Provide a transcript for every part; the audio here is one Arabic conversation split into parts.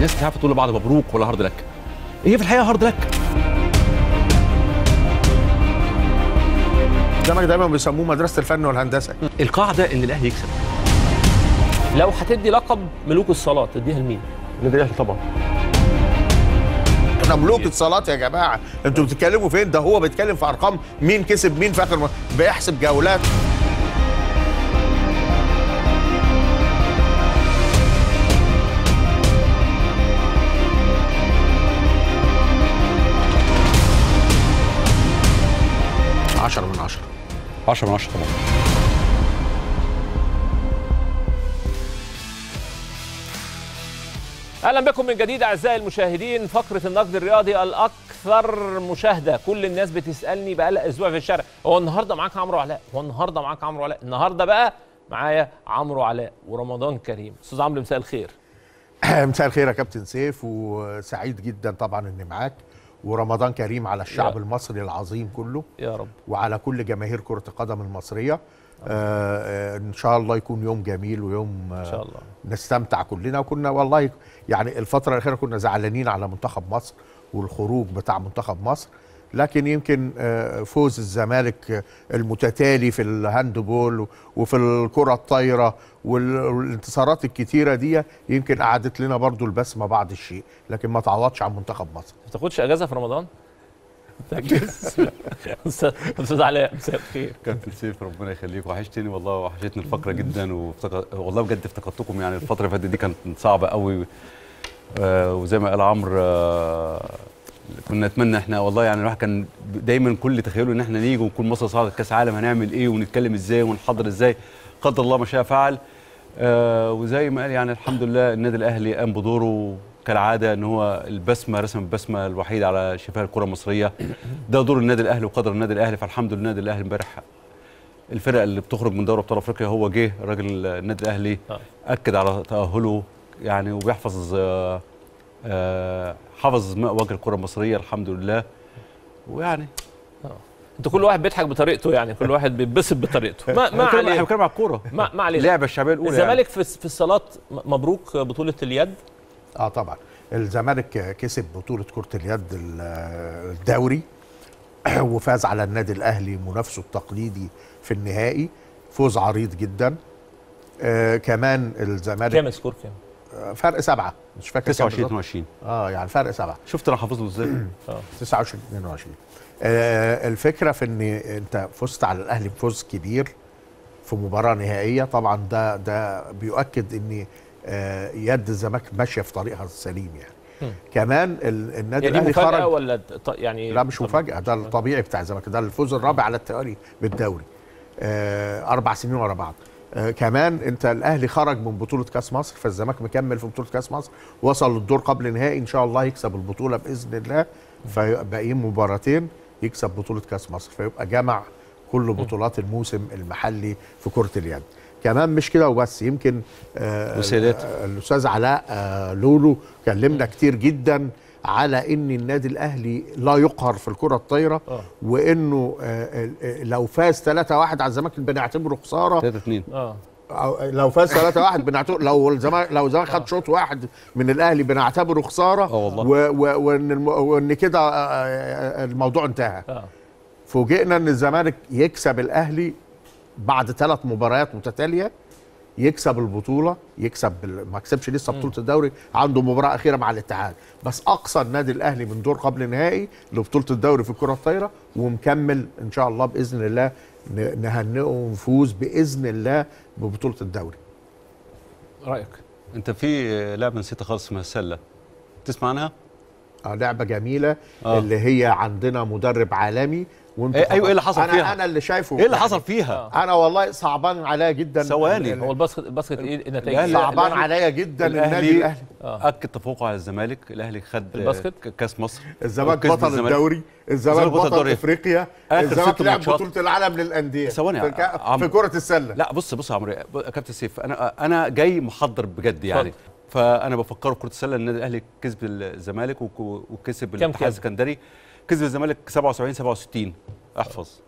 الناس مش عارفه تقول لبعض مبروك ولا هارد لك. هي في الحقيقه هارد لك. الزمالك دايما بيسموه مدرسه الفن والهندسه. القاعده ان الاهلي يكسب. لو هتدي لقب ملوك الصالات تديها لمين؟ النادي الاهلي طبعا. احنا ملوك الصالات يا جماعه، انتوا بتتكلموا فين؟ ده هو بيتكلم في ارقام مين كسب مين في اخر بيحسب جولات. عشرة من 10. 10 من 10 طبعا. اهلا بكم من جديد اعزائي المشاهدين. فقره النقد الرياضي الاكثر مشاهده، كل الناس بتسالني بقالها اسبوع في الشارع، هو النهارده معاك عمرو علاء؟ هو النهارده معاك عمرو علاء؟ النهارده بقى معايا عمرو علاء ورمضان كريم. استاذ عمرو مساء الخير. مساء الخير يا كابتن سيف، وسعيد جدا طبعا اني معاك، ورمضان كريم على الشعب المصري العظيم كله يا رب، وعلى كل جماهير كرة القدم المصرية. ان شاء الله يكون يوم جميل ويوم ان شاء الله نستمتع كلنا. وكنا والله يعني الفترة الأخيرة كنا زعلانين على منتخب مصر والخروج بتاع منتخب مصر، لكن يمكن فوز الزمالك المتتالي في الهاندبول وفي الكرة الطايرة والانتصارات الكتيرة دي يمكن قعدت لنا برضو البسمة بعض الشيء، لكن ما تعوضش عن منتخب مصر. ما تاخدش اجازه في رمضان؟ استاذ علاء مساء الخير. كابتن سيف ربنا يخليك، وحشتني والله، وحشتني الفقره جدا، والله بجد افتقدتكم. يعني الفتره اللي فاتت دي كانت صعبه قوي، وزي ما قال عمرو كنا نتمنى احنا والله، يعني الواحد كان دايما كل تخيله ان احنا نيجي ونكون مصر صعدت كاس عالم، هنعمل ايه ونتكلم ازاي ونحضر ازاي. قدر الله ما شاء فعل. وزي ما قال يعني الحمد لله النادي الاهلي قام بدوره كالعاده، ان هو رسم البسمه الوحيده على شفاه الكره المصريه. ده دور النادي الاهلي وقدر النادي الاهلي، فالحمد لله النادي الاهلي امبارح الفرق اللي بتخرج من دوري ابطال افريقيا هو جه راجل النادي الاهلي اكد على تاهله يعني، وبيحفظ حافظ ماء وجه الكره المصريه الحمد لله. ويعني انتوا كل واحد بيضحك بطريقته، يعني كل واحد بيتبسط بطريقته. ما عليه، احنا بنتكلم على الكوره، ما عليه. اللعبه الشعبيه الاولى. الزمالك يعني في الصالات مبروك بطوله اليد. طبعا الزمالك كسب بطولة كرة اليد الدوري وفاز على النادي الأهلي منافسه التقليدي في النهائي، فوز عريض جدا. كمان الزمالك كام سكور؟ كام؟ فرق 7 مش فاكر 29 22. يعني فرق 7. شفت انا حافظ له ازاي؟ 29 22. الفكرة في ان انت فزت على الأهلي بفوز كبير في مباراة نهائية، طبعا ده بيؤكد ان يد الزمالك ماشيه في طريقها السليم يعني. كمان النادي الاهلي خرج. مفاجاه ولا يعني؟ لا مش مفاجاه، ده الطبيعي بتاع الزمالك، ده الفوز الرابع على التوالي بالدوري 4 سنين ورا بعض. كمان انت الاهلي خرج من بطوله كاس مصر، فالزمالك مكمل في بطوله كاس مصر، وصل للدور قبل نهائي، ان شاء الله يكسب البطوله باذن الله، فباقيين مباراتين يكسب بطوله كاس مصر، فيبقى جمع كل بطولات الموسم المحلي في كره اليد. كمان مش كده وبس، يمكن الاستاذ علاء لولو كلمنا كتير جدا على ان النادي الاهلي لا يقهر في الكره الطايره، وانه لو فاز 3-1 على الزمالك بنعتبره خساره. 3-2 لو فاز 3-1 بنعتبره، لو الزمالك خد شوط واحد من الاهلي بنعتبره خساره، وان كده الموضوع انتهى. فوجئنا ان الزمالك يكسب الاهلي بعد 3 مباريات متتاليه، يكسب البطوله، ما كسبش لسه بطوله الدوري، عنده مباراه اخيره مع الاتحاد، بس اقصى النادي الاهلي من دور قبل نهائي لبطوله الدوري في الكره الطايره، ومكمل ان شاء الله باذن الله نهنئه ونفوز باذن الله ببطوله الدوري. رايك انت في لعبه نسيتها خالص اسمها السله، تسمع عنها؟ لعبه جميله اللي هي عندنا مدرب عالمي، وانت ايوه ايه اللي حصل فيها؟ انا اللي شايفه ايه اللي حصل فيها؟ انا والله صعبان عليا جدا. ثواني، هو الباسكت ايه النتائج؟ صعبان عليا جدا. النادي الاهلي اكد تفوقه على الزمالك، الاهلي خد الباسكت كاس مصر، الزمالك بطل الدوري، الزمالك بطل افريقيا، الزمالك لعب بطوله العالم للأندية في كرة السلة. لا بص يا عمرو كابتن سيف، انا جاي محضر بجد يعني، فانا بفكره كرة السلة. النادي الاهلي كسب الزمالك وكسب الاتحاد السكندري، كسب الزمالك 77 67 احفظ.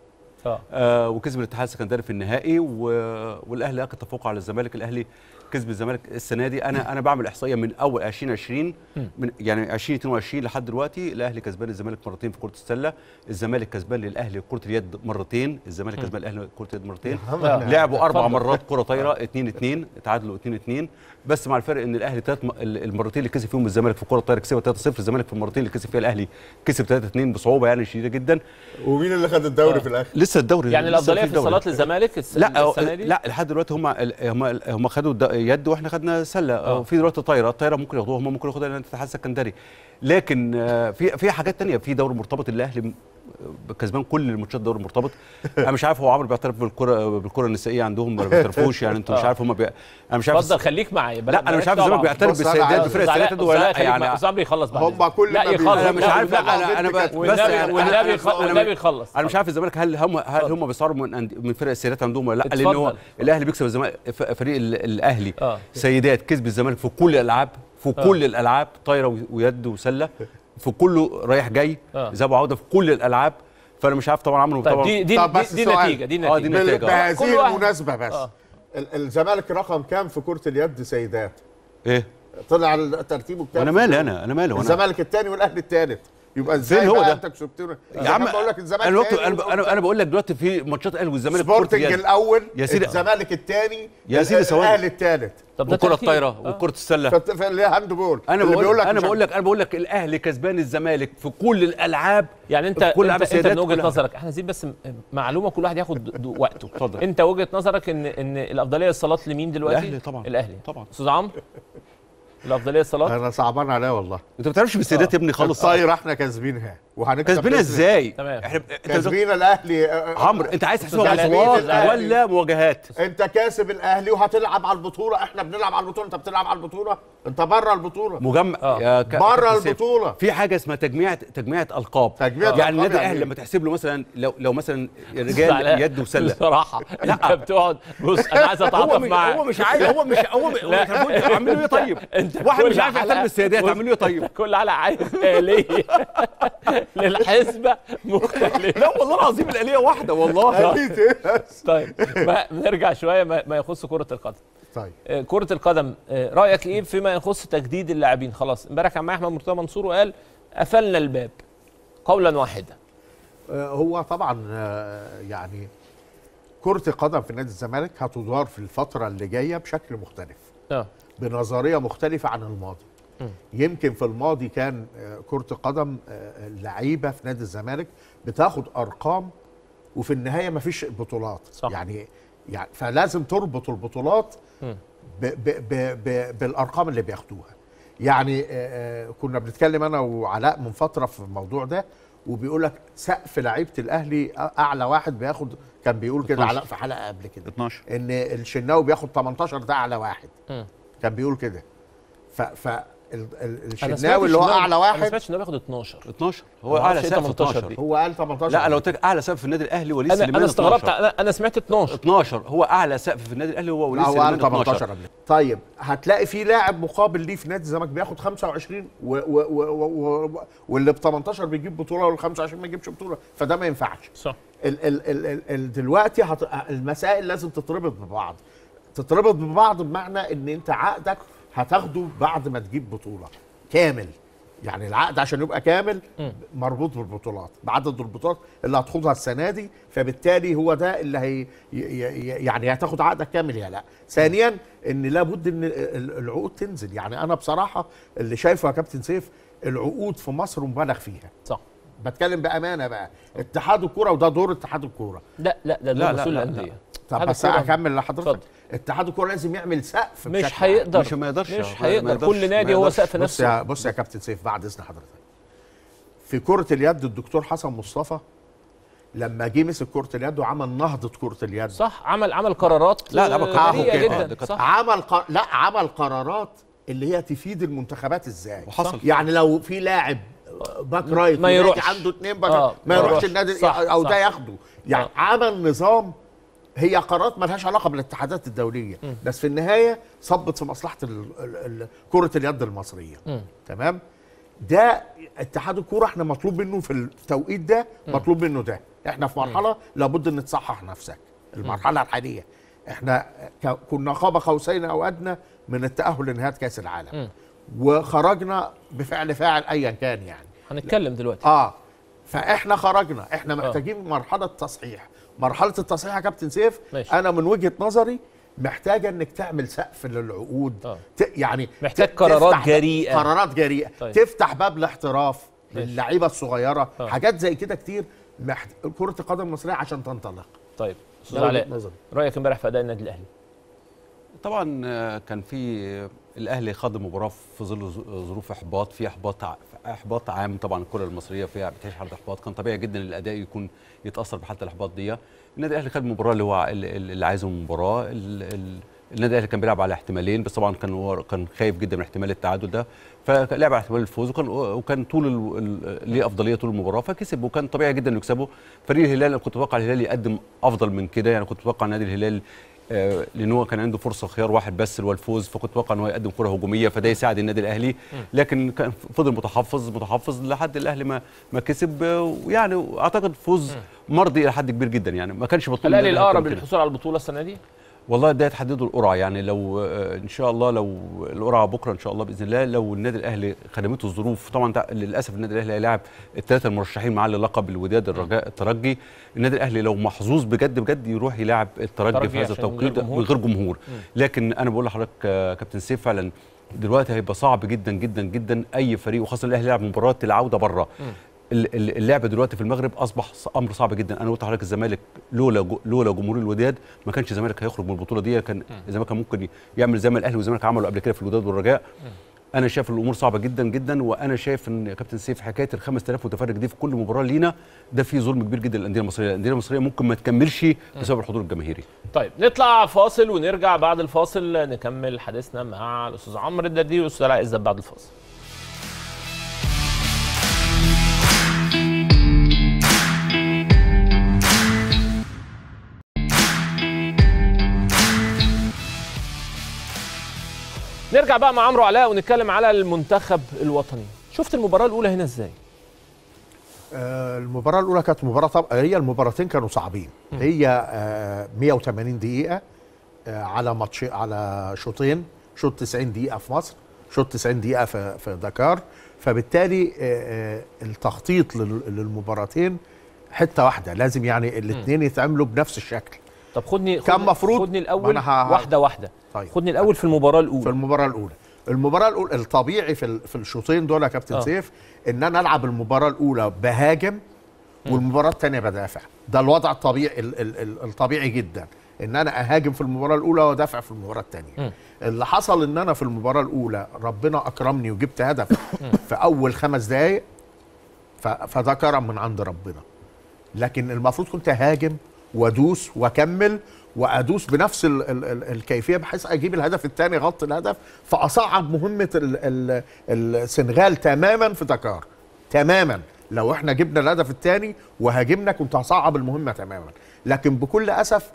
وكسب الاتحاد السكندري في النهائي، والاهلي اكد تفوقه على الزمالك. الاهلي كسب الزمالك السنه دي. انا بعمل احصائيه من اول 2020 من يعني 2022 لحد دلوقتي، الاهلي كسبان الزمالك مرتين في كره السله، الزمالك كسبان للاهلي كره اليد مرتين، الزمالك كسبان الاهلي كره اليد مرتين، لعبوا 4 مرات كره طايره 2-2 اتعادلوا 2-2، بس مع الفرق ان الاهلي المرتين اللي كسب فيهم الزمالك في كره الطايره كسبها 3-0، الزمالك في المرتين اللي كسب فيها الاهلي كسب 3-2 بصعوبه يعني شديده جدا. ومين اللي خد الدوري في الاخر؟ لسه الدوري يعني الافضليه في الصالات للزمالك السنه دي؟ لا لحد دلوقتي هم خدوا يد واحنا خدنا سله، في دلوقتي الطايره ممكن ياخدوها، هم ممكن ياخدها الاتحاد السكندري، لكن في حاجات ثانيه، في دوري مرتبط الاهلي كسبان كل الماتشات دوري مرتبط. انا مش عارف هو عمرو بيعترف بالكره النسائيه عندهم ولا ما بيعترفوش، يعني انتوا مش عارف هم انا مش عارف. اتفضل خليك معايا. لا انا مش عارف الزمالك بيعترف بالسيدات بفرق السيدات ولا لا، يعني صبري يخلص بعد هم كل لا يخلص. انا مش عارف. والنبي يخلص. انا مش عارف الزمالك هل هم بيصاروا من فرق السيدات عندهم ولا لا، لان هو الاهلي بيكسب الزمالك، فريق الاهلي سيدات كسب الزمالك في كل الالعاب، في كل الالعاب، طايره ويد وسله، في كله رايح جاي ذهاب وعوده في كل الالعاب. فانا مش عارف طبعا عمرو طبعا دي نتيجه بهذه المناسبه بس الزمالك رقم كام في كره اليد سيدات؟ ايه طلع ترتيبه كام؟ انا مالي الزمالك الثاني والاهلي الثالث، يبقى ازاي هو بقى ده؟ انت كسبتونا يا عم بقول لك الزمالك انا بقول لك دلوقتي في ماتشات الاهلي والزمالك سبورتنج الاول، يا سيدي الزمالك الثاني، يا سيدي الاهلي الثالث، وكره الطايره وكره السله في اللي هاند بول. انا بقول لك الاهلي كسبان الزمالك في كل الالعاب. يعني انت من وجهه نظرك، احنا عايزين بس معلومه كل واحد ياخد وقته. اتفضل. انت وجهه نظرك ان الافضليه الصالات لمين دلوقتي؟ الاهلي طبعا. الاهلي طبعا. استاذ عمرو الافضليه الصالات؟ انا صعبان عليا والله. انت ما بتعرفش بالسيدات يا ابني خالص. الطايره احنا كاسبينها وهنكسب. كاسبينها ازاي؟ تمام. احنا كاسبين الاهلي. عمرو انت عايز تحسبها بطولات ولا مواجهات؟ انت كاسب الاهلي وهتلعب على البطوله، احنا بنلعب على البطوله، انت بتلعب على البطوله، انت بره البطوله. بره البطوله. في حاجه اسمها تجميعة القاب. يعني النادي الاهلي لما تحسب له مثلا لو مثلا رجال يد وسله بصراحه انت بتقعد بص انا عايز اتعاطف معاك. هو مش عايز اعملوا ايه طيب؟ واحد مش عارف يهتم بالسيدات اعملوا ايه طيب؟ كل حلقه عايز آلية للحسبه مختلفه. لا والله العظيم الآلية واحده والله. طيب نرجع شويه ما يخص كره القدم. طيب كره القدم رايك ايه فيما يخص تجديد اللاعبين؟ خلاص امبارح كان معايا احمد مرتضى منصور وقال قفلنا الباب قولا واحدا. هو طبعا يعني كره القدم في نادي الزمالك هتدار في الفتره اللي جايه بشكل مختلف، بنظريه مختلفه عن الماضي. يمكن في الماضي كان كرة القدم اللعيبة في نادي الزمالك بتاخد أرقام وفي النهاية مفيش بطولات. صح. يعني فلازم تربط البطولات بالأرقام اللي بياخدوها. يعني كنا بنتكلم أنا وعلاء من فترة في الموضوع ده، وبيقول لك سقف لعيبة الأهلي أعلى واحد بياخد، كان بيقول كده علاء في حلقة قبل كده 12 إن الشناوي بياخد 18، ده أعلى واحد. كان بيقول كده. الشناوي اللي هو اعلى واحد. انا سمعتش انه بياخد 12 هو اعلى سقف 12. هو قال 18. لا لو قلت اعلى سقف في النادي الاهلي وليد سليمان. انا استغربت. انا سمعت 12 هو اعلى سقف في النادي الاهلي هو وليد سليمان 18 قبل. طيب هتلاقي في لاعب مقابل ليه في نادي الزمالك بياخد 25 واللي ب 18 بيجيب بطوله وال 25 ما يجيبش بطوله، فده ما ينفعش. صح. دلوقتي المسائل لازم تتربط ببعض بمعنى ان انت عقدك هتاخده بعد ما تجيب بطوله كامل. يعني العقد عشان يبقى كامل مربوط بالبطولات، بعدد البطولات اللي هتاخدها السنه دي، فبالتالي هو ده اللي يعني هتاخد عقدك كامل يا لا. ثانيا ان لابد ان العقود تنزل. يعني انا بصراحه اللي شايفه يا كابتن سيف العقود في مصر مبالغ فيها. صح. بتكلم بامانه بقى. اتحاد الكوره وده دور اتحاد الكوره. ده مسؤول الانديه. طب بس اكمل لحضرتك. اتحاد الكوره لازم يعمل سقف. مش هيقدر. ما يقدرش. كل نادي هو سقف نفسه. بص يا كابتن سيف بعد اذن حضرتك، في كره اليد الدكتور حسن مصطفى لما جه مسك كره اليد وعمل نهضه كره اليد. صح. عمل قرارات. عمل قرارات اللي هي تفيد المنتخبات ازاي. وحصل. يعني لو في لاعب باك رايت ما يروحش، عنده 2 باك ما يروحش النادي او ده ياخده. يعني عمل نظام. هي قرارات ما لهاش علاقه بالاتحادات الدوليه، بس في النهايه صبت في مصلحه كره اليد المصريه. تمام. ده اتحاد الكوره احنا مطلوب منه في التوقيت ده، مطلوب منه ده. احنا في مرحله لابد ان تصحح نفسك. المرحله الحاليه احنا كنا قاب قوسين او ادنى من التاهل لنهايه كاس العالم، وخرجنا بفعل فاعل ايا كان يعني. هنتكلم دلوقتي. فاحنا خرجنا، احنا محتاجين مرحله تصحيح. مرحله التصحيح يا كابتن سيف ماشي. انا من وجهه نظري محتاجه انك تعمل سقف للعقود. يعني محتاج قرارات جريئه، قرارات جريئه. طيب. تفتح باب الاحتراف للعيبه الصغيره. حاجات زي كده كتير كره القدم المصريه عشان تنطلق. طيب استاذ علاء، رايك امبارح في اداء النادي الاهلي؟ طبعا كان في الاهلي خاض المباراه في ظل ظروف احباط، في احباط عام. طبعا الكره المصريه فيها بتعيش حاله احباط، كان طبيعي جدا الاداء يكون يتاثر بحاله الاحباط دي. النادي الاهلي خد المباراه اللي هو اللي عايزه من المباراه. النادي الاهلي كان بيلعب على احتمالين، بس طبعا كان خايف جدا من احتمال التعادل ده، فلعب على احتمال الفوز، وكان ليه افضليه طول المباراه فكسب، وكان طبيعي جدا انه يكسبه. فريق الهلال انا كنت متوقع الهلال يقدم افضل من كده، يعني كنت متوقع نادي الهلال لان هو كان عنده فرصه خيار واحد بس اللي هو الفوز، فكنت متوقع ان هو يقدم كره هجوميه فده يساعد النادي الاهلي، لكن كان فضل متحفظ لحد الاهلي ما كسب، ويعني اعتقد فوز مرضي الى حد كبير جدا، يعني ما كانش بطوله. الاهلي الاقرب للحصول على البطوله السنه دي؟ والله ده يتحددوا القرعه، يعني لو ان شاء الله لو القرعه بكره ان شاء الله باذن الله، لو النادي الاهلي خدمته الظروف، طبعا للاسف النادي الاهلي هيلاعب الثلاثه المرشحين معاه للقب، الوداد، الرجاء، الترجي. النادي الاهلي لو محظوظ بجد يروح يلاعب الترجي في هذا التوقيت من غير جمهور. لكن انا بقول لحضرتك كابتن سيف فعلا دلوقتي هيبقى صعب جدا جدا جدا اي فريق، وخاصه الاهلي يلعب مباراه العوده بره. اللعب دلوقتي في المغرب اصبح امر صعب جدا. انا قلت لحضرتك الزمالك لولا جمهور الوداد ما كانش الزمالك هيخرج من البطوله دي، كان الزمالك كان ممكن يعمل زي ما الاهلي والزمالك عملوا قبل كده في الوداد والرجاء. انا شايف الامور صعبه جدا جدا، وانا شايف ان يا كابتن سيف حكايه ال 5000 متفرج دي في كل مباراه لينا ده فيه ظلم كبير جدا للانديه المصريه. الانديه المصريه ممكن ما تكملش بسبب الحضور الجماهيري. طيب نطلع فاصل ونرجع بعد الفاصل نكمل حديثنا مع الاستاذ عمرو الدردير والاستاذ علاء عزت بعد الفاصل. نرجع بقى مع عمرو علاء ونتكلم على المنتخب الوطني. شفت المباراة الأولى هنا ازاي؟ المباراة الأولى كانت مباراة هي المباراتين كانوا صعبين. هي 180 دقيقة على ماتش، على شوطين، شوط 90 دقيقة في مصر، شوط 90 دقيقة في دكار، فبالتالي التخطيط للمباراتين حتة واحدة، لازم يعني الاثنين يتعملوا بنفس الشكل. طب خدني الأول واحدة. طيب. خدني الأول في المباراة الأولى. في المباراة الأولى الطبيعي في الشوطين دول يا كابتن سيف إن أنا ألعب المباراة الأولى بهاجم والمباراة الثانية بدافع. ده الوضع الطبيعي الطبيعي جدا، إن أنا أهاجم في المباراة الأولى وأدافع في المباراة الثانية. اللي حصل إن أنا في المباراة الأولى ربنا أكرمني وجبت هدف في أول 5 دقايق، فده كرم من عند ربنا. لكن المفروض كنت أهاجم وأدوس وأكمل وادوس بنفس الكيفيه بحيث اجيب الهدف الثاني، غطي الهدف، فاصعب مهمه السنغال تماما في دكار تماما. لو احنا جبنا الهدف الثاني وهاجمنا كنت هصعب المهمه تماما. لكن بكل اسف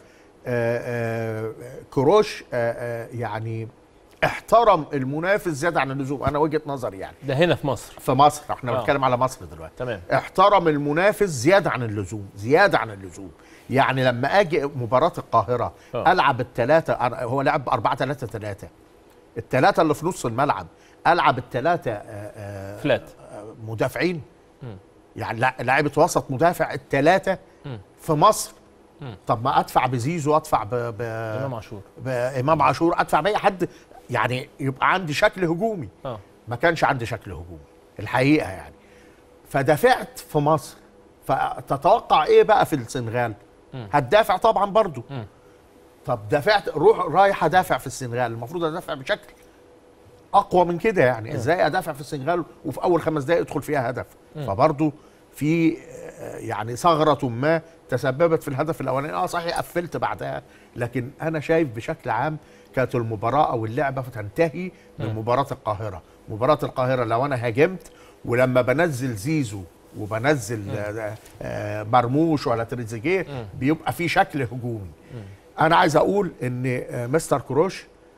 كروش يعني احترم المنافس زياده عن اللزوم. انا وجهه نظري يعني ده هنا في مصر، احنا بنتكلم على مصر دلوقتي. تمام. احترم المنافس زياده عن اللزوم. يعني لما اجي مباراه القاهره العب الثلاثه، هو لعب 4-3-3، الثلاثه اللي في نص الملعب العب الثلاثه فلات مدافعين، يعني لاعيبه وسط مدافع الثلاثه في مصر. طب ما ادفع بزيزو، ادفع بامام عاشور، ادفع باي حد يعني يبقى عندي شكل هجومي. ما كانش عندي شكل هجومي الحقيقه يعني، فدافعت في مصر. فتتوقع ايه بقى في السنغال؟ هتدافع طبعا برضو. طب دافعت، رايح ادافع في السنغال، المفروض ادافع بشكل اقوى من كده يعني. ازاي ادافع في السنغال وفي اول 5 دقائق يدخل فيها هدف؟ فبرضو في يعني ثغرة ما تسببت في الهدف الاولاني. صحيح قفلت بعدها، لكن انا شايف بشكل عام كانت المباراة او اللعبة تنتهي من مباراة القاهرة. مباراة القاهرة لو انا هاجمت، ولما بنزل زيزو وبنزل مرموش ولا تريزيجيه بيبقى في شكل هجومي. انا عايز اقول ان مستر كروش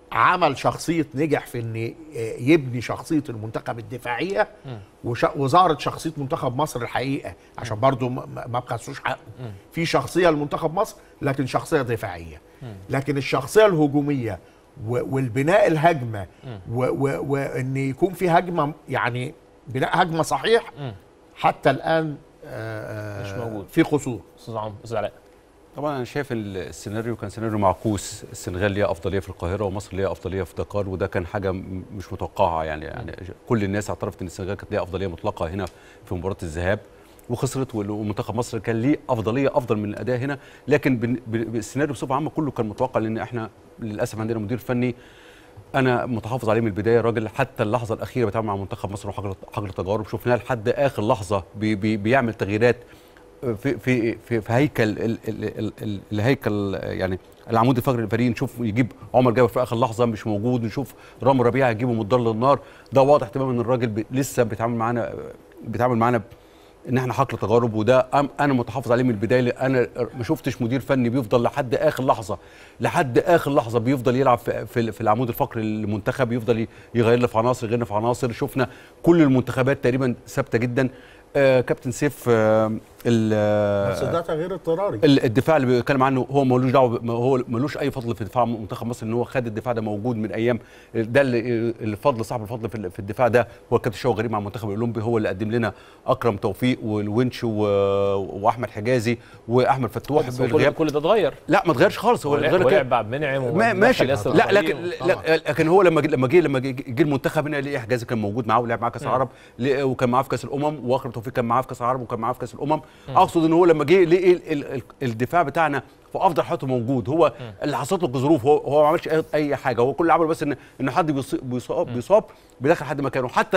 عمل شخصيه، نجح في ان يبني شخصيه المنتخب الدفاعيه، وظهرت شخصيه منتخب مصر الحقيقه، عشان برضو ما بخسوش حقه. في شخصيه لمنتخب مصر لكن شخصيه دفاعيه. لكن الشخصيه الهجوميه والبناء الهجمه وان يكون في هجمه، يعني بناء هجمه صحيح، حتى الان مش موجود، في قصور. استاذ عمرو، استاذ علاء. طبعا انا شايف السيناريو كان سيناريو معكوس، السنغال ليها افضليه في القاهره ومصر ليها افضليه في دكار، وده كان حاجه مش متوقعه يعني كل الناس اعترفت ان السنغال كانت ليها افضليه مطلقه هنا في مباراه الذهاب وخسرت، ومنتخب مصر كان ليه افضليه افضل من الاداء هنا. لكن السيناريو بصفه عامه كله كان متوقع، لان احنا للاسف عندنا مدير فني انا متحافظ عليه من البدايه. راجل حتى اللحظه الاخيره بيتعامل مع منتخب مصر وحجر تجارب، شفناه لحد اخر لحظه بيعمل تغييرات في هيكل الهيكل، يعني العمود الفقري للفريق. نشوف يجيب عمر جابر في اخر لحظه مش موجود، نشوف رامي ربيعه يجيبه مضر للنار. ده واضح تماما ان الراجل لسه بيتعامل معانا ان احنا حقل تجارب، وده انا متحافظ عليه من البدايه. لان انا ما شفتش مدير فني بيفضل لحد اخر لحظه بيفضل يلعب في العمود الفقري للمنتخب، يفضل يغير في عناصر يغير في عناصر. شفنا كل المنتخبات تقريبا ثابته جدا. كابتن سيف بس ده تغيير اضطراري. الدفاع اللي بيتكلم عنه هو ملوش دعوه، هو ملوش اي فضل في دفاع منتخب مصر، ان هو خد الدفاع ده موجود من ايام ده. الفضل صاحب الفضل في الدفاع ده هو الكابتن شوقي غريب مع المنتخب الاولمبي، هو اللي قدم لنا اكرم توفيق والونش واحمد حجازي واحمد فتوح. كل ده اتغير؟ لا ما اتغيرش خالص. هو لعب عبد المنعم ماشي. لا لكن هو لما جه المنتخب هنا لقي حجازي كان موجود معاه ولعب معاه كاس العرب، وكان معاه في كاس الامم، واكرم توفيق كان معاه في كاس العرب وكان معاه في كاس الامم. اقصد ان هو لما جه لقي الدفاع بتاعنا في افضل حالته موجود. هو اللي حصلت له ظروف، هو ما عملش اي حاجه، هو كل اللي عمله بس ان حد بيصاب بيدخل حد مكانه. حتى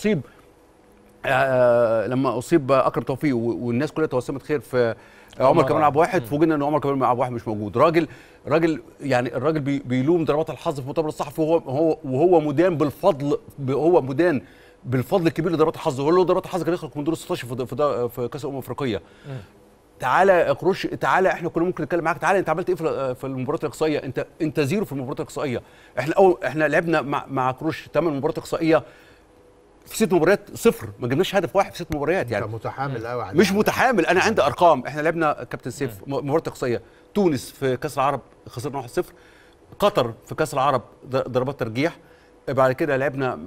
لما اصيب اكرم توفيق والناس كلها توسمت خير في عمر كمال عبد الواحد، فوجئنا ان عمر كمال عبد الواحد مش موجود. راجل يعني الراجل بيلوم ضربات الحظ في المؤتمر الصحفي، وهو مدان بالفضل، الكبير لضربات الحظ. هو له ضربات الحظ كان يخرج من دور 16 في كاس الامم الافريقيه. تعالى يا قروش، تعالى احنا كنا ممكن نتكلم معاك. تعالى انت عملت ايه في المباراه الاقصائيه؟ انت زيرو في المباراه الاقصائيه. احنا لعبنا مع قروش 8 مباريات اقصائيه، في 6 مباريات صفر، ما جبناش هدف واحد في 6 مباريات. يعني متحامل قوي. مش متحامل، انا عندي ارقام. احنا لعبنا كابتن سيف مباراه اقصائيه، تونس في كاس العرب خسرنا 1-0، قطر في كاس العرب ضربات ترجيح، بعد كده لعبنا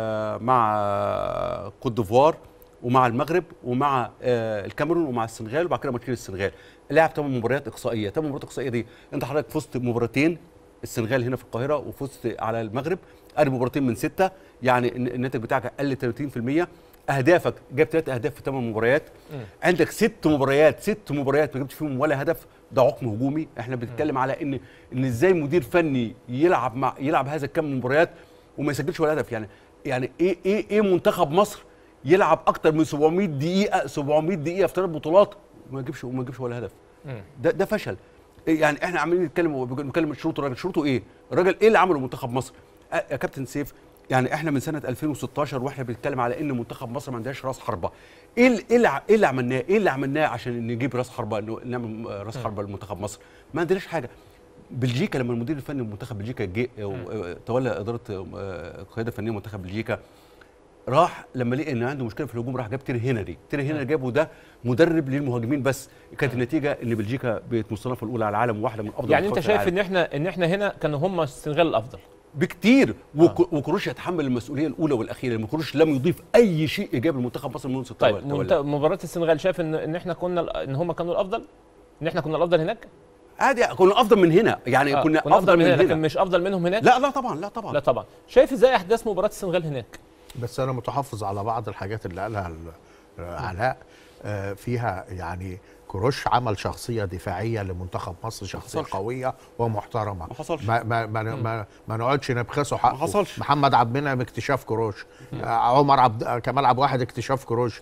مع كوت ديفوار ومع المغرب ومع الكاميرون ومع السنغال، وبعد كده ماتشين السنغال. لعب 8 مباريات اقصائيه. 8 مباريات اقصائيه دي انت حضرتك فزت مباراتين، السنغال هنا في القاهره، وفزت على المغرب ادي مباراتين من 6، يعني الناتج بتاعك قل 30%. اهدافك جاب 3 اهداف في 8 مباريات. عندك 6 مباريات ما جبتش فيهم ولا هدف، ده عقم هجومي. احنا بنتكلم على ان ازاي مدير فني يلعب هذا الكم من مباريات وما يسجلش ولا هدف. يعني ايه منتخب مصر يلعب اكتر من 700 دقيقه في 3 بطولات وما يجيبش ولا هدف؟ ده فشل. يعني احنا عمالين نتكلم شروطه. شروطه ايه؟ الراجل ايه اللي عمله منتخب مصر؟ يا كابتن سيف، يعني احنا من سنه 2016 واحنا بنتكلم على ان منتخب مصر ما عندهاش راس حربه. ايه اللي عملناه عشان نجيب راس حربه، نعمل راس حربه لمنتخب مصر؟ ما عندناش حاجه. بلجيكا لما المدير الفني لمنتخب بلجيكا جه تولى اداره القياده الفنيه منتخب بلجيكا، راح لما لقى ان عنده مشكله في الهجوم راح جاب تيري هنري جابه، ده مدرب للمهاجمين بس. كانت النتيجه ان بلجيكا بقت مصنفه الاولى على العالم وواحده من افضل. يعني انت شايف ان احنا هنا كانوا هم السنغال الافضل بكتير، وكروش يتحمل المسؤوليه الاولى والاخيره، لان كروش لم يضيف اي شيء ايجابي لمنتخب مصر منذ 16. طيب مباراه السنغال شايف ان احنا ان هم كانوا الافضل، ان احنا كنا الافضل هناك؟ عادي، كنا افضل من هنا، يعني كنا افضل من هنا، لكن مش افضل منهم هناك. لا طبعا. شايف ازاي احداث مباراه السنغال هناك؟ بس انا متحفظ على بعض الحاجات اللي قالها علاء فيها. يعني كروش عمل شخصيه دفاعيه لمنتخب مصر، شخصيه قويه ومحترمه. ما حصلش. ما نقعدش نبخسه حقه. ما حصلش. محمد عبد المنعم اكتشاف كروش، كمال عبد الواحد اكتشاف كروش،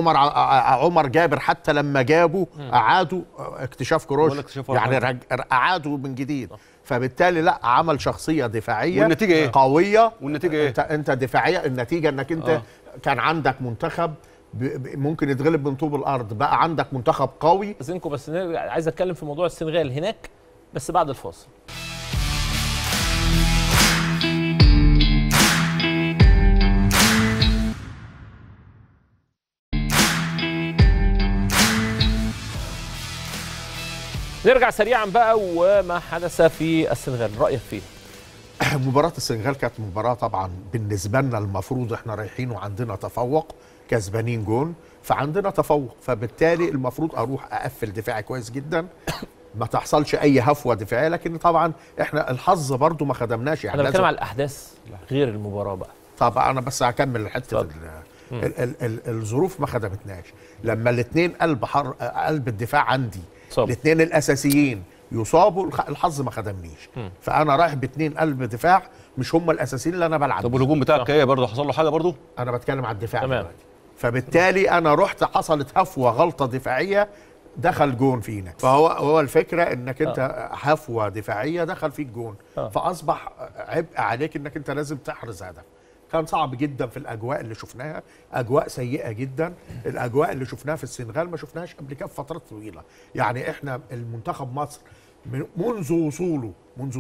عمر جابر حتى لما جابوا اعادوا اكتشاف كروش، يعني اعادوا من جديد. فبالتالي لا، عمل شخصيه دفاعيه والنتيجه ايه؟ قويه. والنتيجه ايه؟ انت دفاعيه، النتيجه انك انت كان عندك منتخب ممكن يتغلب من طوب الارض، بقى عندك منتخب قوي. زينكو، بس عايز اتكلم في موضوع السنغال هناك بس بعد الفاصل. نرجع سريعا بقى وما حدث في السنغال، رايك فيه؟ مباراة السنغال كانت مباراة طبعا بالنسبة لنا المفروض احنا رايحين وعندنا تفوق، كسبانين جون، فعندنا تفوق، فبالتالي المفروض اروح اقفل دفاعي كويس جدا، ما تحصلش اي هفوه دفاعيه. لكن طبعا احنا الحظ برضو ما خدمناش، يعني انا بتكلم على الاحداث غير المباراه بقى. طبعا انا بس هكمل حته الظروف ما خدمتناش. لما الاثنين قلب الدفاع عندي، الاثنين الاساسيين يصابوا، الحظ ما خدمنيش. فانا رايح باثنين قلب دفاع مش هم الاساسيين اللي انا بلعب. طب والهجوم بتاعك ايه برضه حصل له حاجه برضه؟ انا بتكلم على الدفاع دلوقتي. فبالتالي انا رحت، حصلت هفوه غلطه دفاعيه، دخل جون فينا. فهو الفكره انك انت هفوه دفاعيه دخل فيك جون، فاصبح عبء عليك انك انت لازم تحرز هدف. كان صعب جدا في الاجواء اللي شفناها، اجواء سيئه جدا. الاجواء اللي شفناها في السنغال ما شفناهاش قبل كده في فترات طويله. يعني احنا المنتخب مصر منذ وصوله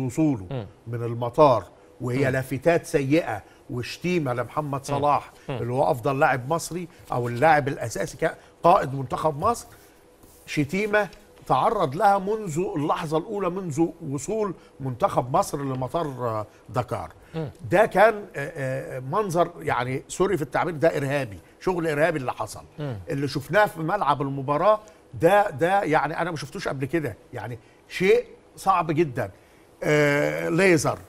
من المطار وهي لافتات سيئه وشتيمه لمحمد صلاح اللي هو افضل لاعب مصري او اللاعب الاساسي قائد منتخب مصر، شتيمه تعرض لها منذ اللحظه الاولى منذ وصول منتخب مصر لمطار دكار. ده كان منظر، يعني سوري في التعبير، ده ارهابي، شغل ارهابي اللي حصل. اللي شفناه في ملعب المباراه ده يعني انا ما شفتوش قبل كده، يعني شيء صعب جدا. ليزر،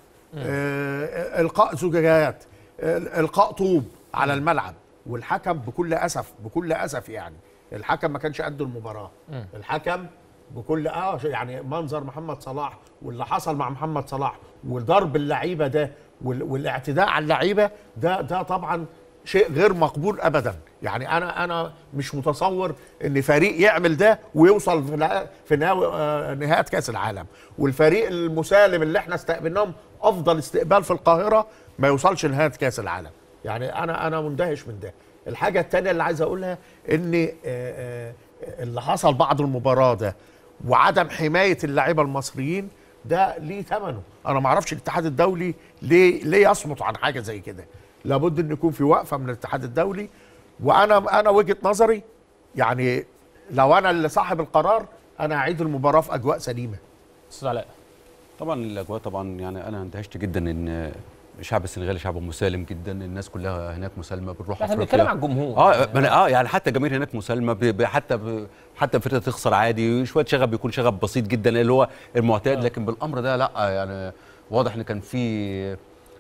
القاء زجاجات، القاء طوب على الملعب، والحكم بكل اسف يعني الحكم ما كانش قد المباراه. الحكم بكل يعني منظر محمد صلاح واللي حصل مع محمد صلاح وضرب اللعيبه ده والاعتداء على اللعيبه ده طبعا شيء غير مقبول ابدا. يعني انا مش متصور ان فريق يعمل ده ويوصل في نهائي كاس العالم، والفريق المسالم اللي احنا استقبلناهم افضل استقبال في القاهره ما يوصلش نهائي كاس العالم. يعني انا مندهش من ده. الحاجه الثانيه اللي عايز اقولها ان اللي حصل بعد المباراه ده وعدم حمايه اللاعيبه المصريين ده ليه ثمنه. انا ما اعرفش الاتحاد الدولي ليه يصمت عن حاجه زي كده. لابد ان يكون في وقفه من الاتحاد الدولي. وانا وجهه نظري، يعني لو انا اللي صاحب القرار انا اعيد المباراه في اجواء سليمه. استاذ علاء، طبعا الاجواء طبعا يعني انا اندهشت جدا ان الشعب السنغالي شعب مسالم جدا، الناس كلها هناك مسالمه، بنروح احنا بنتكلم عن الجمهور. يعني حتى الجماهير هناك مسالمه، حتى الفرقه تخسر عادي، شويه شغب بيكون شغب بسيط جدا اللي هو المعتاد. لكن بالامر ده لا، يعني واضح ان كان في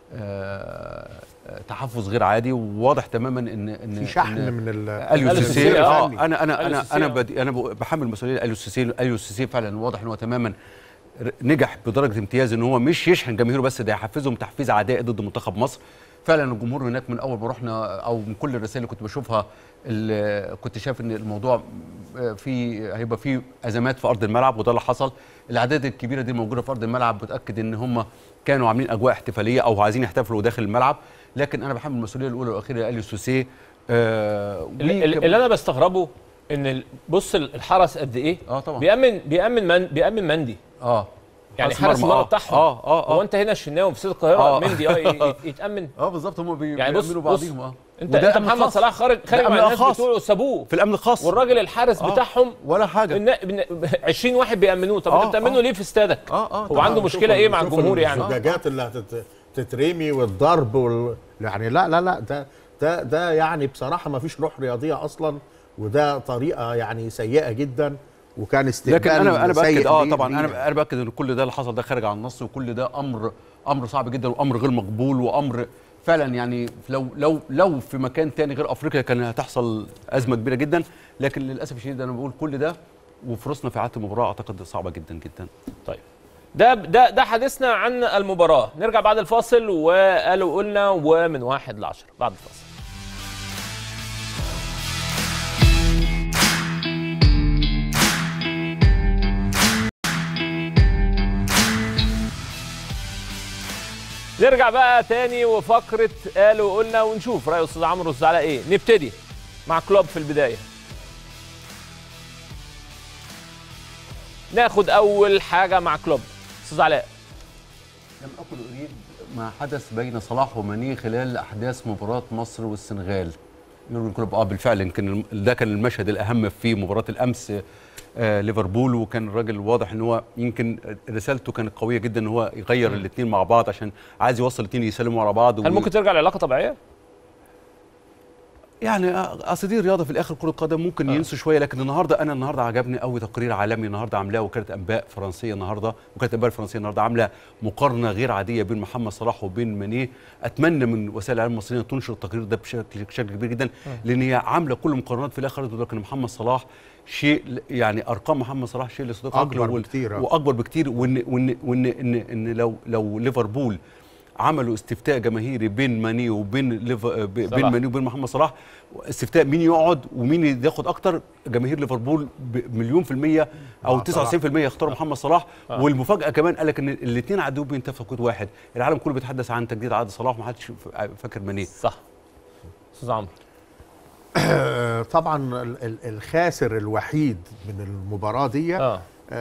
تحفظ غير عادي، وواضح تماما ان في شحن من اليو سيسي. انا بحمل مسؤوليه اليو سيسي فعلا. واضح ان هو تماما نجح بدرجه امتياز ان هو مش يشحن جماهيره بس، ده يحفزهم تحفيز عدائي ضد منتخب مصر. فعلا الجمهور هناك من اول ما رحنا، او من كل الرسائل اللي كنت بشوفها، كنت شايف ان الموضوع هيبقى فيه ازمات في ارض الملعب، وده اللي حصل. الاعداد الكبيره دي موجوده في ارض الملعب بتاكد ان هم كانوا عاملين اجواء احتفاليه او عايزين يحتفلوا داخل الملعب. لكن انا بحمل المسؤوليه الاولى والاخيره لاليو سيسي. اللي انا بستغربه ان بص الحرس قد ايه. طبعا بيأمن مندي. يعني حارس المرمى بتاعهم. هو انت هنا الشناوي في استاد القاهره مندي يتأمن. بالظبط، هم يعني بيأمنوا بعضيهم. انت محمد صلاح خارج مع الناس بتوعه سابوه في الامن الخاص، والراجل الحارس بتاعهم ولا حاجه. 20 واحد بيأمنوه. طب انت بتأمنه ليه في استادك؟ هو عنده مشكله ايه مع الجمهور يعني؟ الزجاجات اللي هتترمي والضرب يعني لا ده يعني بصراحه ما فيش روح رياضيه اصلا، وده طريقه يعني سيئه جدا، وكان استقبال. لكن انا باكد طبعا انا باكد ان كل ده اللي حصل ده خارج عن النص، وكل ده امر صعب جدا، وامر غير مقبول، وامر فعلا يعني لو في مكان تاني غير افريقيا كان هتحصل ازمه كبيره جدا. لكن للاسف الشديد انا بقول كل ده وفرصنا في اعاده المباراه اعتقد صعبه جدا جدا. طيب ده حديثنا عن المباراه. نرجع بعد الفاصل وقالوا قلنا ومن 1 ل10 بعد الفاصل. نرجع بقى تاني وفقرة قالوا قلنا ونشوف رأي أستاذ عمرو والأستاذ علاء إيه. نبتدي مع كلوب في البداية. ناخد أول حاجة مع كلوب. أستاذ علاء. لم أكن أريد ما حدث بين صلاح وماني خلال أحداث مباراة مصر والسنغال. يورجن كلوب بالفعل يمكن ده كان المشهد الاهم في مباراه الامس ليفربول، وكان الراجل واضح ان هو يمكن رسالته كانت قويه جدا ان هو يغير الاثنين مع بعض عشان عايز يوصل الاثنين يسلموا على بعض. هل ممكن ترجع العلاقه طبيعيه؟ يعني اصل دي رياضه في الاخر، كره قدم ممكن ينسوا شويه، لكن النهارده عجبني قوي تقرير عالمي النهارده عاملاه وكاله انباء فرنسيه النهارده، وكاله انباء الفرنسيه النهارده عامله مقارنه غير عاديه بين محمد صلاح وبين ماني. اتمنى من وسائل الاعلام المصريه تنشر التقرير ده بشكل كبير جدا، لان هي عامله كل المقارنات في الاخر تقول لك ان محمد صلاح شيء، يعني ارقام محمد صلاح شيء لصدق اكبر بكتير واكبر بكتير، وان لو ليفربول عملوا استفتاء جماهيري بين ماني وبين وبين محمد صلاح، استفتاء مين يقعد ومين ياخد اكتر، جماهير ليفربول بمليون في المية او 99% يختاروا محمد صلاح. والمفاجاه كمان قال لك ان الاثنين عدوا بينتفقوا كود واحد، العالم كله بيتحدث عن تجديد عقد صلاح وما حدش فاكر ماني. صح استاذ عمرو. طبعا الخاسر الوحيد من المباراه دي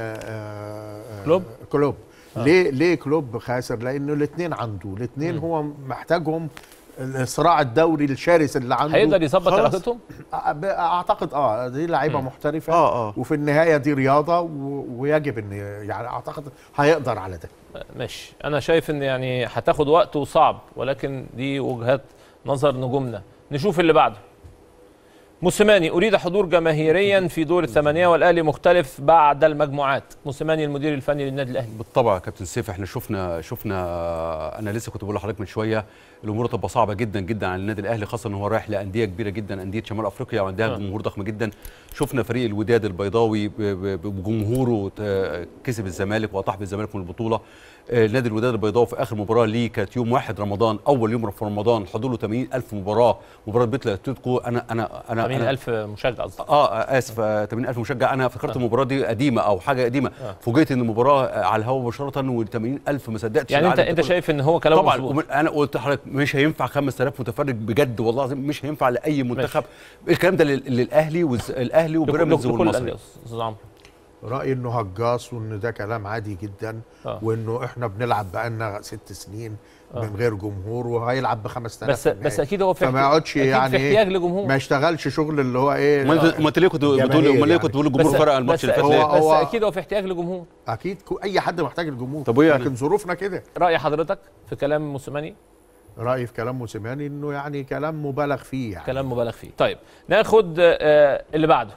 كلوب. ليه كلوب خاسر؟ لانه الاثنين عنده، الاثنين هو محتاجهم، الصراع الدوري الشرس اللي عنده. هيقدر يظبط علاقتهم؟ اعتقد دي لعيبه محترفه وفي النهايه دي رياضه ويجب ان يعني اعتقد هيقدر على ده. ماشي، انا شايف ان يعني هتاخد وقت وصعب، ولكن دي وجهات نظر نجومنا. نشوف اللي بعده. موسيماني أريد حضور جماهيريا في دور الثمانية والأهلي مختلف بعد المجموعات. موسيماني المدير الفني للنادي الأهلي. بالطبع يا كابتن سيف، احنا شفنا انا لسه كنت بقول لحضرتك من شويه الامور تبقى صعبه جدا جدا على النادي الاهلي، خاصه ان هو رايح لانديه كبيره جدا، انديه شمال افريقيا وعندها جمهور ضخم جدا. شفنا فريق الوداد البيضاوي بجمهوره كسب الزمالك واطاح بالزمالك من البطوله. نادي الوداد البيضاوي في اخر مباراه ليه كانت يوم 1 رمضان، اول يوم في رمضان، حضور له 80,000 مباراه بيت اتلتيكو. انا 80,000 مشجع قصدك؟ اسف 80,000 مشجع. انا فكرت المباراه دي قديمه او حاجه قديمه، فوجئت ان المباراه على الهواء مباشره و80,000 ما صدقتش. يعني انت شايف ان هو كلام طبعا مظبوط؟ انا قلت لحضرتك مش هينفع 5000 متفرج بجد والله العظيم، مش هينفع لاي منتخب. الكلام ده للاهلي وبيراميدز والمصري. استاذ عمرو رأيي انه هجاص، وان ده كلام عادي جدا، وانه احنا بنلعب بقالنا 6 سنين من غير جمهور، وهيلعب ب 5000. بس اكيد هو في فما يقعدش يعني احتياج لجمهور، ما يشتغلش شغل اللي هو ايه. ما انت ليه كنت بتقول الجمهور فرق الماتش اللي فات؟ بس اكيد هو في احتياج لجمهور، اكيد اي حد محتاج الجمهور. طب يعني لكن ظروفنا كده. رأي حضرتك في كلام موسيماني؟ رأيي في كلام موسيماني انه يعني كلام مبالغ فيه، يعني كلام مبالغ فيه. طيب ناخد اللي بعده.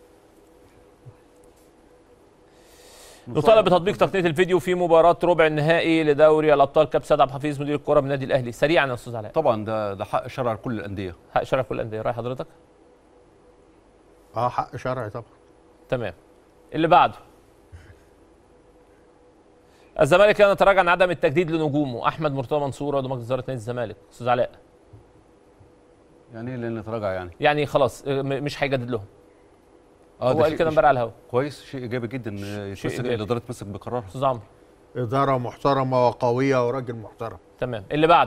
نطالب بتطبيق تقنيه الفيديو في مباراه ربع النهائي لدوري الابطال. كابتن سيد عبد الحفيظ مدير الكره بالنادي الاهلي، سريعا يا استاذ علاء. طبعا ده حق شرعي لكل الانديه. حق شرعي لكل الانديه، راي حضرتك؟ حق شرعي طبعا. تمام. اللي بعده. الزمالك كان يتراجع عن عدم التجديد لنجومه. احمد مرتضى منصور عضو مجلس اداره نادي الزمالك. استاذ علاء، يعني ايه اللي نتراجع؟ يعني خلاص مش هيجدد لهم. هو قال كده امبارح على الهوا. كويس، شيء ايجابي جدا. الاداره تمسك بقرارها. استاذ عمرو، اداره محترمه وقويه وراجل محترم. تمام. اللي بعده.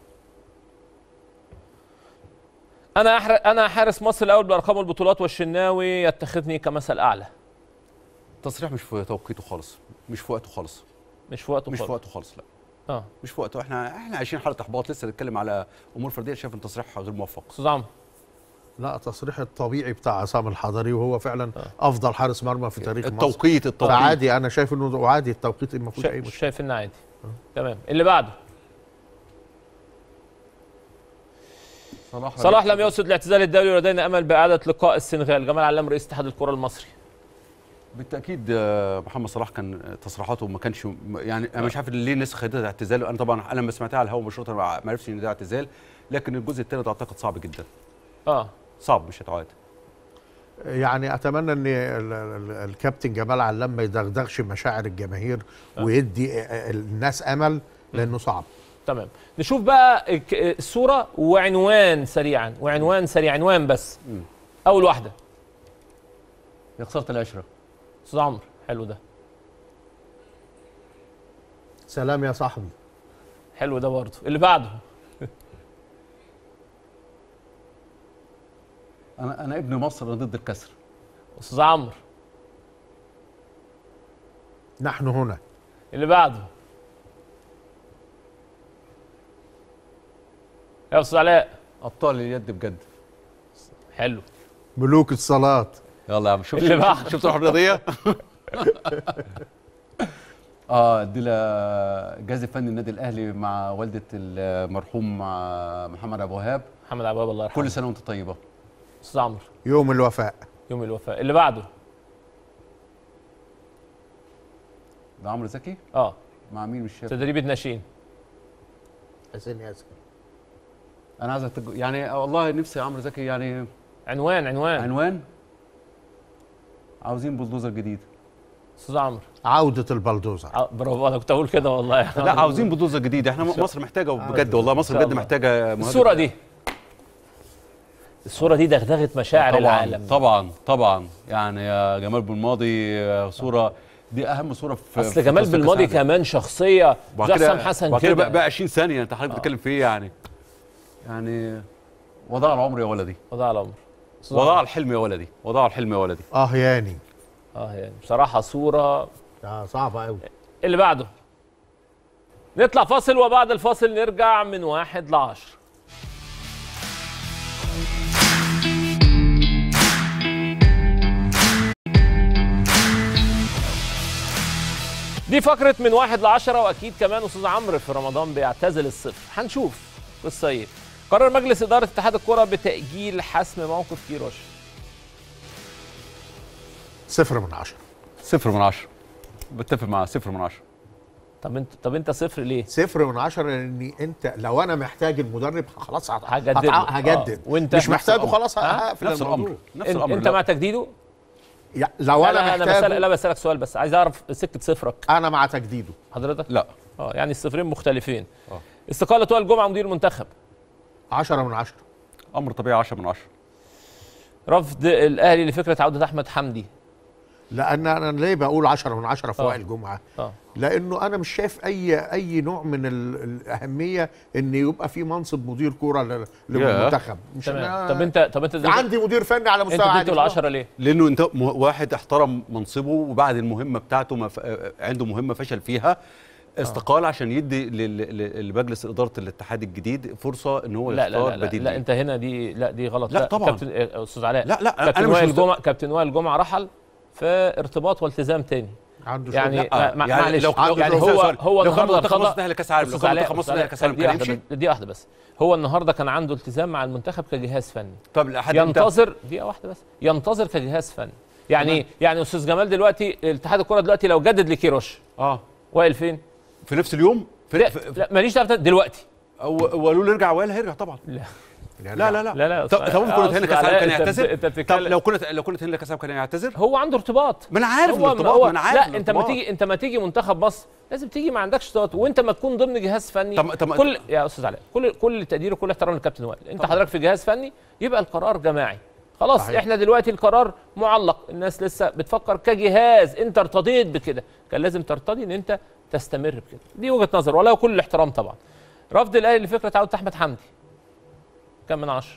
انا حارس مصر الاول بارقام البطولات والشناوي يتخذني كمثل اعلى. تصريح مش في توقيته خالص، مش في وقته خالص. مش في وقته خالص لا. مش في وقته. احنا عايشين حاله احباط، لسه نتكلم على امور فرديه. شايف ان تصريح غير موفق. استاذ عمرو، لا، تصريح الطبيعي بتاع عصام الحضري، وهو فعلا افضل حارس مرمى في تاريخ مصر. التوقيت فعادي، انا شايف انه عادي التوقيت، ما فيهوش اي مشكله. شايف انه عادي. تمام. اللي بعده. صلاح لم يقصد الاعتزال الدولي ولدينا امل باعاده لقاء السنغال. جمال علام رئيس اتحاد الكره المصري. بالتاكيد محمد صلاح كان تصريحاته ما كانش يعني انا مش عارف ليه الناس خدتها اعتزال. انا طبعا لما سمعتها على الهواء مباشره ما عرفتش ان ده اعتزال، لكن الجزء الثاني اعتقد صعب جدا. صعب، مش هتعاد. يعني اتمنى ان الكابتن جمال علام ما يدغدغش مشاعر الجماهير ويدي الناس امل، لانه صعب. تمام. نشوف بقى الصوره وعنوان سريعا، عنوان بس. اول واحده. يا خساره العشره. استاذ عمرو، حلو ده. سلام يا صاحبي. حلو ده برضه. اللي بعده. انا ابن مصر، انا ضد الكسر. استاذ عمرو. نحن هنا. اللي بعده. يا استاذ علاء. ابطال اليد بجد. حلو. ملوك الصالات. يلا يا عم شوف اللي بعد. شفت الروح الرياضيه. دي الجهاز الفني النادي الاهلي مع والده المرحوم محمد ابو وهاب. محمد عبد الوهاب الله يرحمه. كل سنه وانت طيبه. استاذ عمرو. يوم الوفاء. يوم الوفاء. اللي بعده. ده عمرو زكي. مع مين مش شايف؟ تدريب الناشئين. حسين ياسر. انا عايزك يعني والله نفسي يا عمرو زكي يعني عنوان عاوزين بلدوزر جديد. استاذ عمرو. عودة البلدوزر. برافو، انا كنت اقول كده والله. لا عاوزين بلدوزر جديد، احنا مصر محتاجه بجد والله، مصر بجد محتاجه مهاجم. الصورة دي دغدغت مشاعر العالم. طبعا يعني يا جمال بالماضي صورة دي اهم صورة في اصل جمال بالماضي كمان شخصية زي حسام حسن كده بقى 20 ثانية انت حضرتك بتتكلم في ايه يعني وضاع العمر يا ولدي، وضاع الحلم يا ولدي، ياني يعني بصراحة صورة صعبة قوي. اللي بعده. نطلع فاصل وبعد الفاصل نرجع من 1 ل10. دي فقرة من 1 ل10، واكيد كمان استاذ عمرو في رمضان بيعتزل الصفر. هنشوف قصة ايه. قرر مجلس إدارة اتحاد الكرة بتأجيل حسم موقف كيروش. 0 من 10. 0 من 10. بتفق معاه 0 من 10. طب انت 0 ليه؟ 0 من 10 لان انت لو انا محتاج المدرب خلاص هجدد. وانت مش محتاجه خلاص هقفل نفس الامر. انت مع تجديده؟ لو انا محتاجه. لا بسألك سؤال بس، عايز اعرف سكة صفرك. انا مع تجديده. حضرتك؟ لا. يعني الصفرين مختلفين. استقالة وائل جمعة مدير المنتخب. 10 من 10. امر طبيعي 10 من 10. رفض الاهلي لفكرة عودة احمد حمدي. لان انا ليه بقول 10 من 10 في وائل جمعة؟ لانه انا مش شايف اي نوع من الاهميه ان يبقى في منصب مدير كوره للمنتخب. مش طب انت عندي مدير فني على مستوى عالي. انت اديته 10 ليه؟ لانه انت واحد احترم منصبه وبعد المهمه بتاعته عنده مهمه فشل فيها استقال عشان يدي لمجلس اداره الاتحاد الجديد فرصه ان هو يختار بديل. لا انت هنا دي غلط. لا طبعا كابتن استاذ علاء. لا كابتن وائل جمعه رحل في ارتباط والتزام تاني. عنده يعني معلش يعني هو النهارده منتخب مصر اهلي كاس عالم، منتخب مصر اهلي كاس عالم دي واحده بس. هو النهارده كان عنده التزام مع المنتخب كجهاز فني. طب لحد ينتظر دقيقه واحده بس، ينتظر كجهاز فني. يعني استاذ جمال دلوقتي اتحاد الكره دلوقتي لو جدد لكيروش وائل فين؟ في نفس اليوم؟ لا ماليش دعوه دلوقتي. وقالوا له ارجع وائل هيرجع طبعا. لا طب ممكن كنت هنا كاس عالم كان يعتذر. طب لو كنت هنا كاس عالم كان يعتذر. هو عنده ارتباط. ما انا عارف الارتباط، ما انا عارف. لا انت ما تيجي منتخب مصر لازم تيجي ما عندكش ارتباط، وانت ما تكون ضمن جهاز فني. كل يا استاذ علاء كل تقدير وكل احترام للكابتن وائل، انت حضرتك في جهاز فني يبقى القرار جماعي. خلاص صحيح. احنا دلوقتي القرار معلق، الناس لسه بتفكر كجهاز. انت ارتضيت بكده، كان لازم ترتضي ان انت تستمر بكده. دي وجهه نظر ولا كل الاحترام طبعا. رفض الاهلي لفكره عوده احمد حمدي. كم من 10؟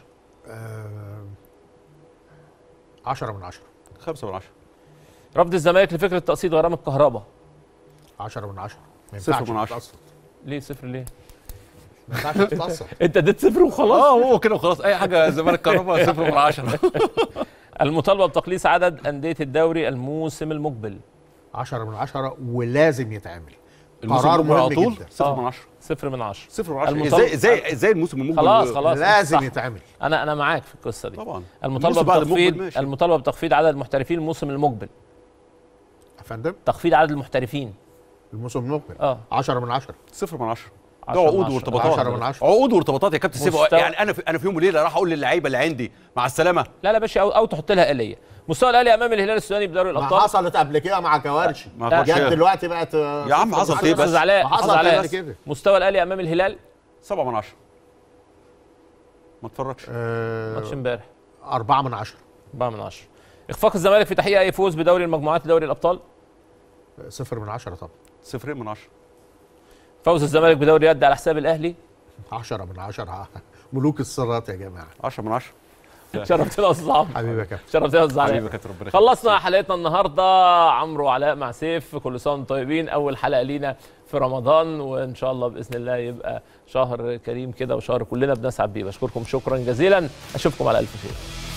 10 من 10. 5 من 10. رفض الزمالك لفكره تقسيط غرامه الكهرباء. 10 من 10. 0 من 10. ليه 0 ليه؟ ما ينفعش تتقسط. انت اديت 0 وخلاص. هو كده وخلاص، اي حاجه الزمالك كهرباء 0 من 10. المطالبه بتقليص عدد انديه الدوري الموسم المقبل. 10 من 10 ولازم يتعمل. قرار مهم جدا. 0 من 10. 0 من 10. 0 من 10. زي الموسم المقبل. خلاص لازم يتعمل. انا معاك في القصه دي طبعا. المطالبه بتخفيض عدد المحترفين الموسم المقبل. يا فندم؟ تخفيض عدد المحترفين الموسم المقبل. 10 من 10. 0 من 10. ده عقود وارتباطات. 10 من 10. عقود وارتباطات يا كابتن سيف. يعني انا في يوم وليله راح اقول للعيبه اللي عندي مع السلامه. لا باشا، او تحط لها آلية. مستوى الاهلي امام الهلال السوداني بدوري الابطال. حصلت قبل كده مع كوارشي. جت دلوقتي بقت يا عم حصلت ايه بس؟ حصل كده. مستوى الاهلي امام الهلال 7 من 10. ما اتفرجش. ماتش امبارح 4 من 10. 4 من 10. اخفاق الزمالك في تحقيق اي فوز بدوري المجموعات لدوري الابطال. 0 من 10 طبعا. 0 من 10. فوز الزمالك بدوري يد على حساب الاهلي. 10 من 10. ملوك الصالات يا جماعه. 10 من 10. شرفتنا يا استاذ عمرو. حبيبي يا كابتن. شرفتنا يا استاذ علاء. حبيبي يا كابتن، ربنا خلصنا حلقتنا النهارده. عمرو وعلاء مع سيف، كل سنه وانتم طيبين. اول حلقه لينا في رمضان، وان شاء الله باذن الله يبقى شهر كريم كده وشهر كلنا بنسعد بيه. بشكركم شكرا جزيلا، اشوفكم على الف خير.